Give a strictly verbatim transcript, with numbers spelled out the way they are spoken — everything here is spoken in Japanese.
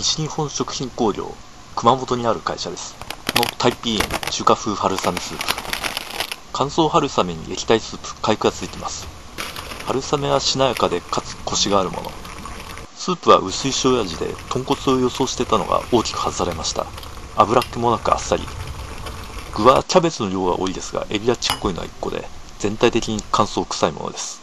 西日本食品工業熊本にある会社ですのタイピーエン中華風春雨スープ。乾燥春雨に液体スープ、果肉がついています。春雨はしなやかでかつコシがあるもの。スープは薄い塩味で豚骨を予想してたのが大きく外されました。油っ気もなくあっさり。具はキャベツの量が多いですが、エビはちっこいのはいっこで全体的に乾燥臭いものです。